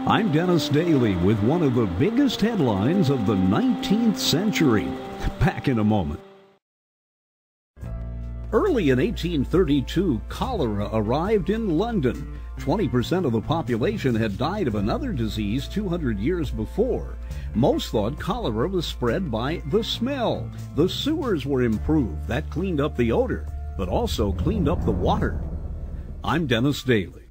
I'm Dennis Daly with one of the biggest headlines of the 19th century. Back in a moment. Early in 1832, cholera arrived in London. 20% of the population had died of another disease 200 years before. Most thought cholera was spread by the smell. The sewers were improved. That cleaned up the odor, but also cleaned up the water. I'm Dennis Daly.